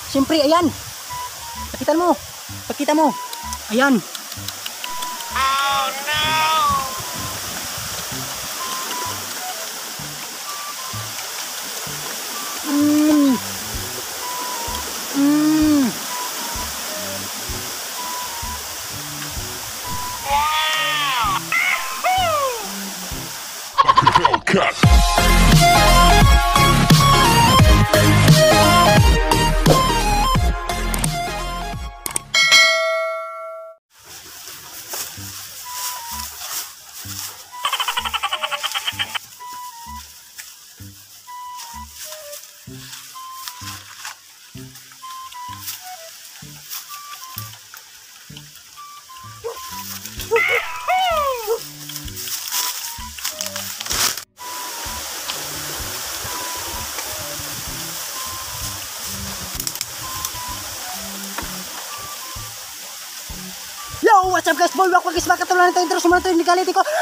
Siyempre, ayan. Pakita mo. Pakita mo. Ayan. Oh no! Cut. Yo, what's up guys? Boy, wak guys, bakit tulan ito intro semua ito hindi galit ko.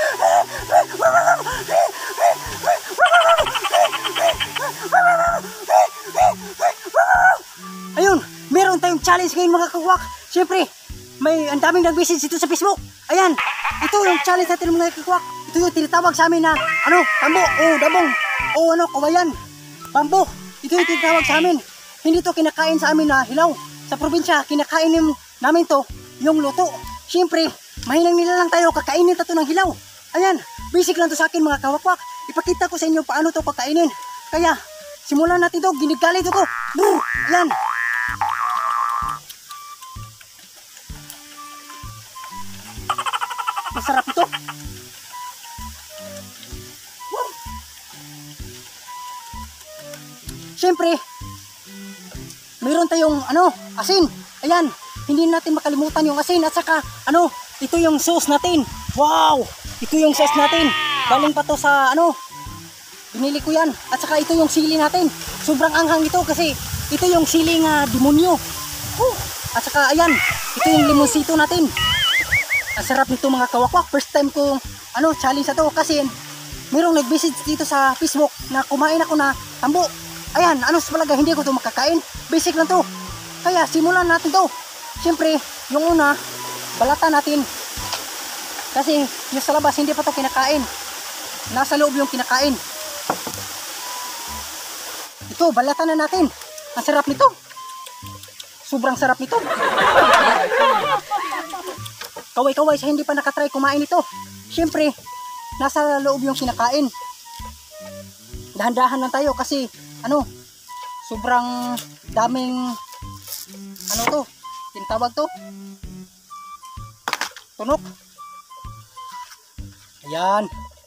Ayun, meron tayong challenge ngayon mga kakwak. Siyempre, may ang daming nag-message dito sa Facebook. Ayan, ito yung challenge natin mga kakwak. Ito yung tinatawag sa amin na ano, tambo o dabong o ano, kawayan, bambo. Ito yung tinatawag sa amin. Hindi to kinakain sa amin na hilaw. Sa probinsya, kinakain namin to yung luto. Siyempre, mahinang nila lang tayo, kakainin tayo ng hilaw. Ayan, basic lang to sa akin mga kawakwak. Ipakita ko sa inyo paano to kakainin. Kaya, simulan natin to, ginigalit ko. Ayan. Masarap ito. Siyempre, mayroon tayong asin. Ayan. Hindi natin makalimutan yung asin at saka ito yung sauce natin. Wow! Ito yung sauce natin. Galing pa to sa binili ko yan. At saka ito yung sili natin. Sobrang anghang ito kasi ito yung siling demonyo. At saka ayan, ito yung limonsito natin. Ang sarap nito mga kawakwak. First time ko challenge na to kasi mayroong nag-message dito sa Facebook na kumain ako na tambo. Ayan, talaga hindi ko to makakain. Basic lang to. Kaya simulan natin to. Siyempre, yung una, balatan natin. Kasi yung sa labas, hindi pa ito kinakain. Nasa loob yung kinakain. Ito, balatan na natin. Ang sarap nito. Sobrang sarap nito. Kaway-kaway sa hindi pa nakatry kumain ito. Siyempre, nasa loob yung kinakain. Dahan-dahan lang tayo kasi, sobrang daming, to. Tinatawag to tunok. Ayan.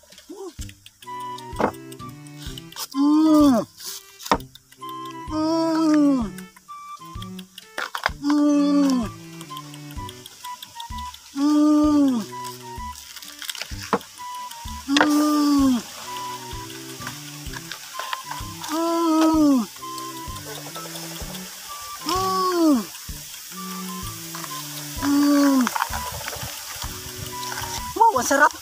Wow, ang sarap.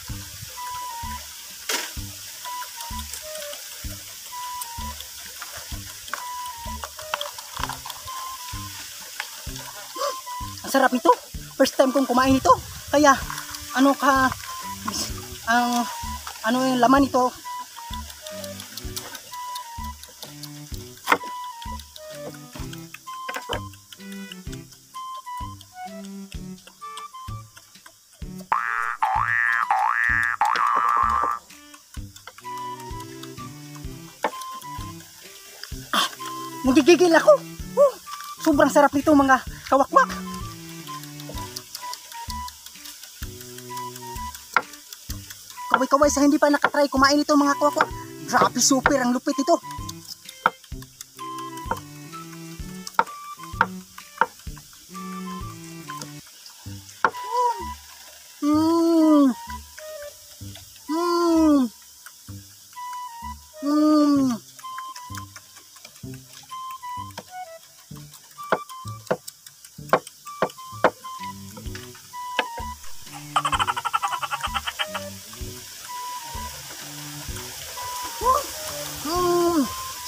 Ang sarap ito. First time kong kumain ito. Kaya, yung laman ito. Nagigigil ako. Sobrang sarap nito mga kawakwak. Kaway-kaway sa hindi pa nakatry kumain ito mga kawakwak. Grabe, super ang lupit ito.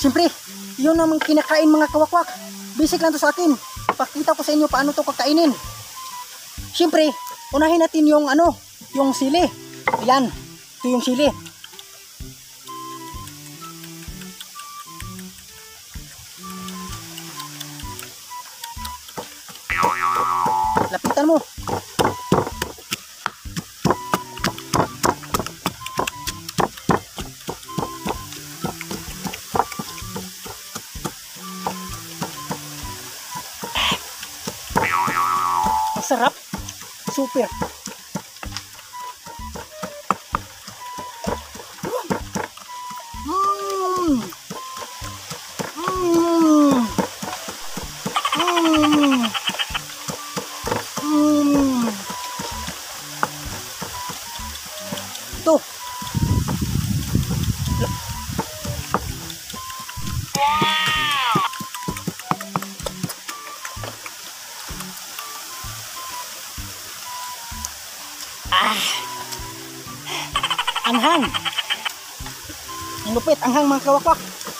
Siyempre, yun naman kinakain mga kawakwak. Basic lang to sa akin. Pakita ko sa inyo paano to kakainin. Siyempre, unahin natin yung yung sili. Ayan, ito yung sili. Lapitan mo. Sarap. Super. Mm. Mm. Mm. Mm. Ito. Anghang. Ang lupit, anghang mga kawakwak.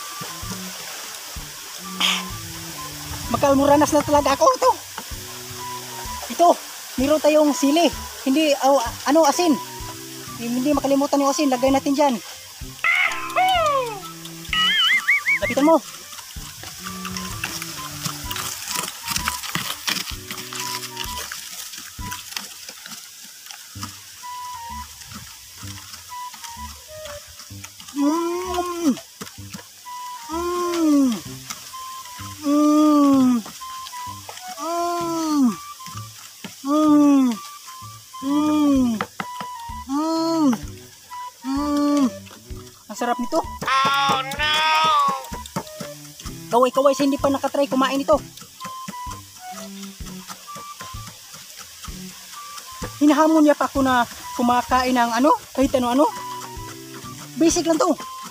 Magkalmuranas na talaga ako ito. Ito, meron tayong sili. Hindi, asin. Hindi makalimutan yung asin, lagay natin dyan. Lapitan mo. Mm. Mm. Mm. Mm. Mm. Mm. Mm. Mm. Ang sarap nito. Oh no! Kaway-kaway sa hindi pa nakatry kumain ito. Hinahamon niya pa ako na kumakain ng kahit ano. Basic lang to.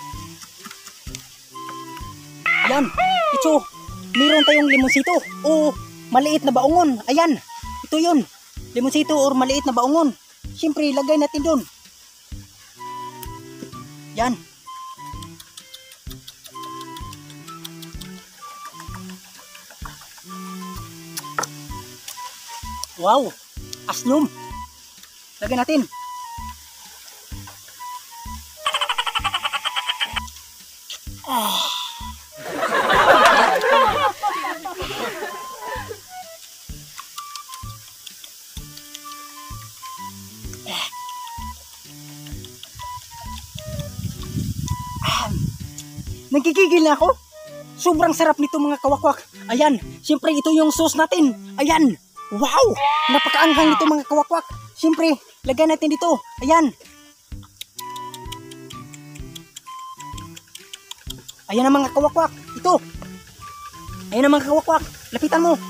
Ayan, ito. Meron tayong limonsito o maliit na baongon. Ayan, ito yun. Limonsito or maliit na baongon. Siyempre, lagay natin doon. Yan. Wow, asnyum. Lagay natin. Nagkikigil na ako. Sobrang sarap nito mga kawakwak. Ayan, siyempre ito yung sauce natin. Ayan, wow, napakaanghang nito mga kawakwak. Siyempre, lagyan natin dito. Ayan. Ayan ang mga kawakwak. Ito. Ayan ang mga kawakwak. Lapitan mo.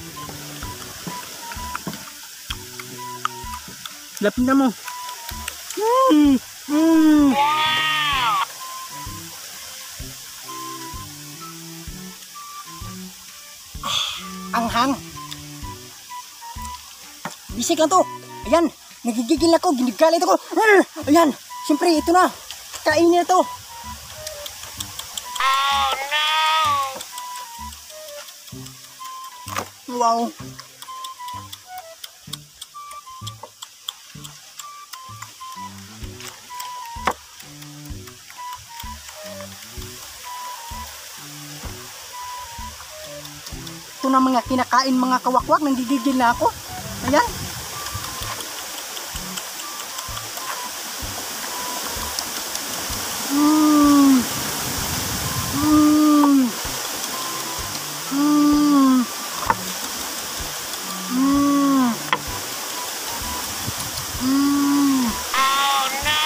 Lapitan mo. Anghang. Bisik lang to. Ayan. Nagigigil ako. Ginigalit ako. Ayan. Siyempre, ito na. Kainin na to. Oh no! Wow. Ito na mga kinakain mga kawakwak. Nanggigigil na ako. Ayan. Oh no!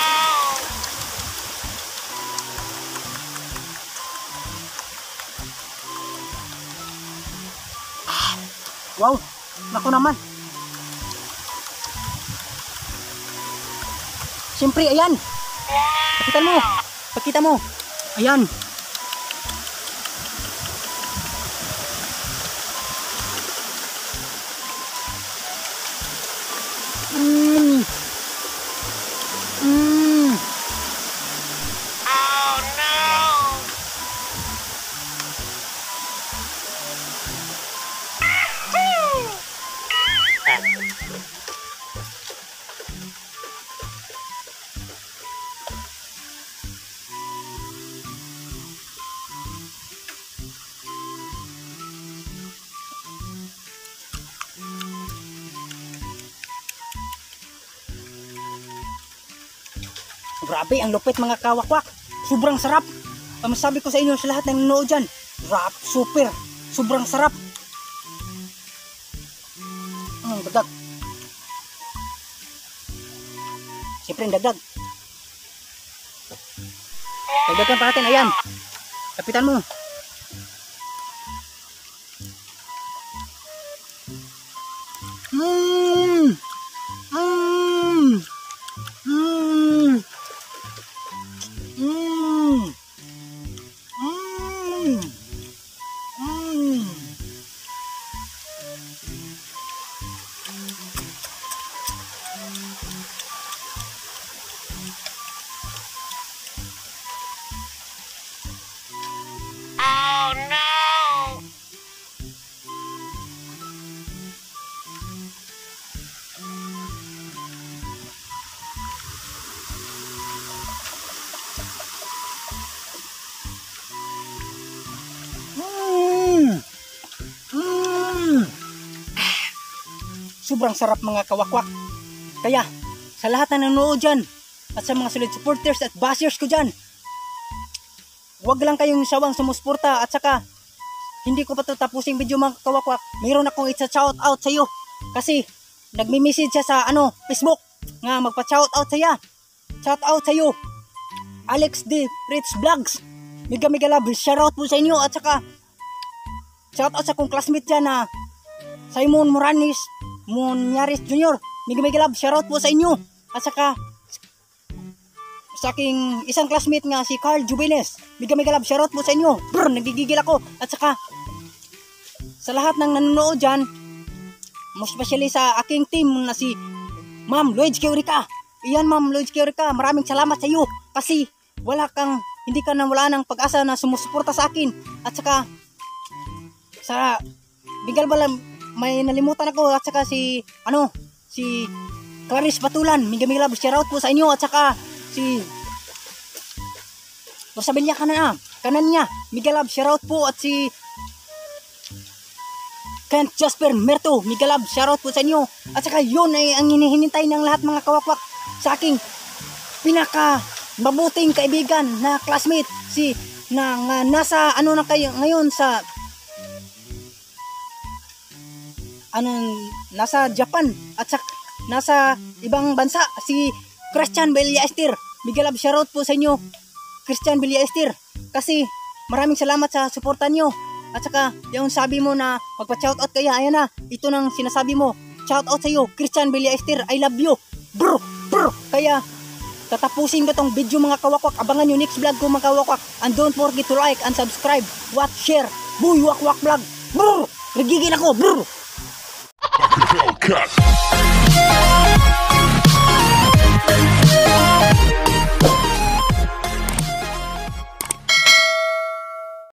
Wow. Naku naman. Siyempre, ayan. Pakita mo. Pakita mo. Ayan. Oh no! Grabe, ang lupit mga kawakwak. Sobrang sarap. Ang masabi ko sa inyo sa lahat ng nanonood dyan. Rap, super. Sobrang sarap. Dagdag. Siyempre, dagdag. Dagdagan pa natin. Ayan. Kapitan mo. Mmm. Mmm. Mmm. Mmm. Mmm. Mmm. Oh no! Sobrang sarap mga kawakwak. Kaya sa lahat na nanonood dyan at sa mga solid supporters at bashers ko dyan, huwag lang kayong sawang sumusuporta. At saka hindi ko pa ito tapusing video mga kawakwak. Mayroon akong i-shout out sa iyo kasi nagmi-message siya sa Facebook nga magpa-shout out saya. Shout out sa iyo Alex D. Fritz Vlogs. Mega love, shout out po sa inyo. At saka shout out sa kong classmate dyan na Simon Munyaris Jr. Mega love, shout out po sa inyo. At saka sa aking isang classmate nga si Carl Jubiles. Mega love, shout out po sa inyo. Brr, nagigigil ako. At saka sa lahat ng nanonood dyan, most especially sa aking team na si Ma'am Lloyd Keurika. Iyan Ma'am Lloyd Keurika, maraming salamat sa iyo kasi hindi ka wala ng pag-asa na sumusuporta sa akin. At saka sa Bigal Balam, may nalimutan ako. At saka si Clarice Batulan, mega love, shout out po sa inyo. At saka si Rosabilia kanan niya, mega love, shout out po. At si Kent Jasper Merto, mega love, shout out po sa inyo. At saka yun ay ang hinihinintay ng lahat mga kawakwak sa aking pinaka mabuting kaibigan na classmate nasa na kayo ngayon sa nasa Japan at nasa ibang bansa, si Christian Beliaester. Mega love, shout out po sa inyo Christian Beliaester kasi maraming salamat sa suporta nyo. At saka yung sabi mo na magpa-shout out kaya, ayan na, ito nang sinasabi mo. Shout out sa iyo Christian Beliaester, I love you bro. Kaya tatapusin ko tong video mga kawakwak. Abangan nyo next vlog ko mga kawakwak. And don't forget to like and subscribe, watch, share. Boy Wakwak Vlog. Brr, nagigil ako. Brr. Cut.